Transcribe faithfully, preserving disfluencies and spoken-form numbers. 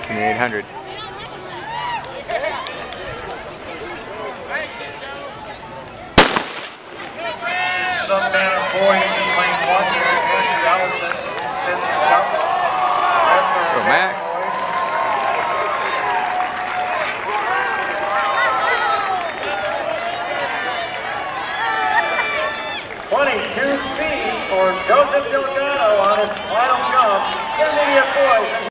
Max in the eight hundred. Some man of boys in lane one here. Andrew Allison sends it up. Go Max. twenty-two feet for Joseph Delgado on his final jump. Intermediate boys.